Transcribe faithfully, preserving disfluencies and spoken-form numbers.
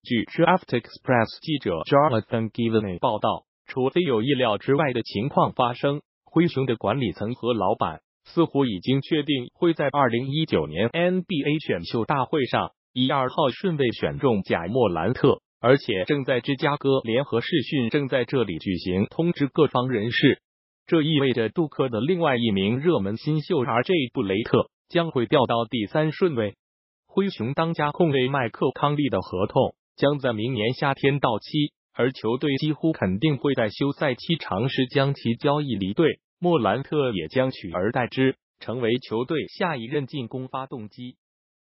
据 Draft Express 记者 Jonathan Givney 报道，除非有意料之外的情况发生，灰熊的管理层和老板似乎已经确定会在二零一九年 N B A 选秀大会上以二号顺位选中贾莫兰特，而且正在芝加哥联合视讯正在这里举行，通知各方人士。这意味着杜克的另外一名热门新秀 R J 布雷特将会调到第三顺位。灰熊当家控卫麦克康利的合同将在明年夏天到期，而球队几乎肯定会在休赛期尝试将其交易离队，莫兰特也将取而代之，成为球队下一任进攻发动机。